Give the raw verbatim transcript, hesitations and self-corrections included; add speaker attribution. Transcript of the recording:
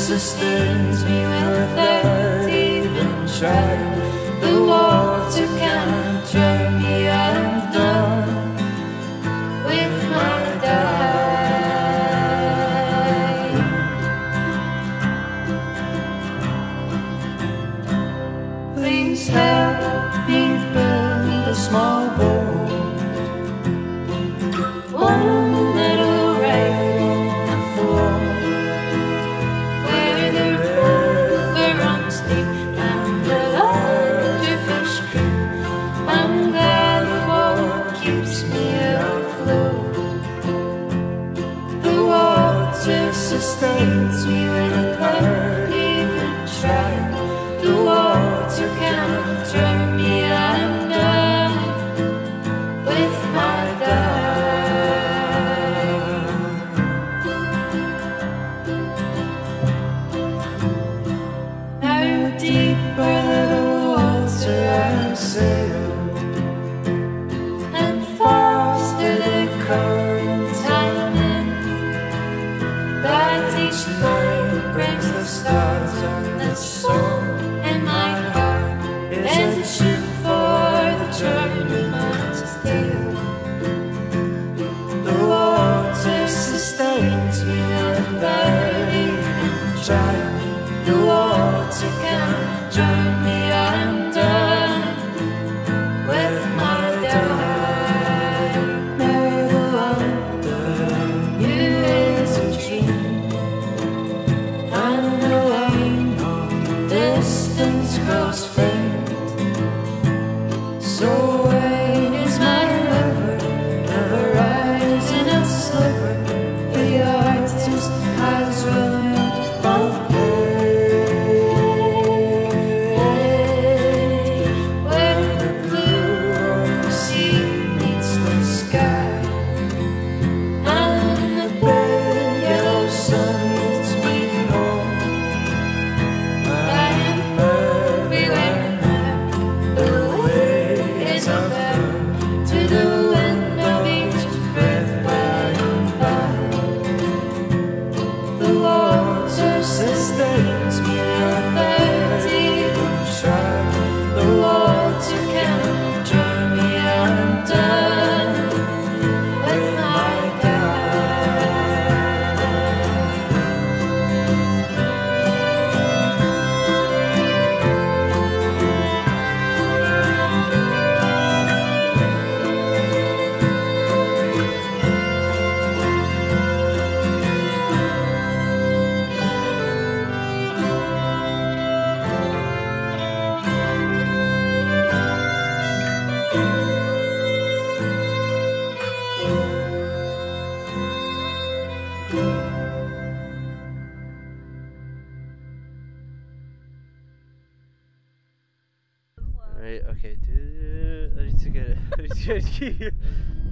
Speaker 1: sustains me without even trying. The water can't drown me, I'm done with my dying. Please help me build a small boat, one that'll ride on the floor, where the river runs deep and the larger fish can. I'm glad what keeps me afloat. The water sustains me without even trying. The water can't drown me, I'm done with my dying. Now deeper the water I sail, and faster the current I'm in. That each night brings the stars and the song in my heart is a tune for the journeyman's tale. The water sustains me without even trying. The water can't drown me, I'm done with my dying. Never wonder you is a dream, and the line on distance grows faint. So wait is my lover, never rising a sliver. The artist has run out of play, where the blue of the sea meets the sky, and the pale yellow sun leads me home. I am everywhere now, the way is unfair to the wind of each breath by and by. The water sustains me without even trying. The water can't drown me, I'm done with my
Speaker 2: Right, okay, dude. I need to get it. I need to get it.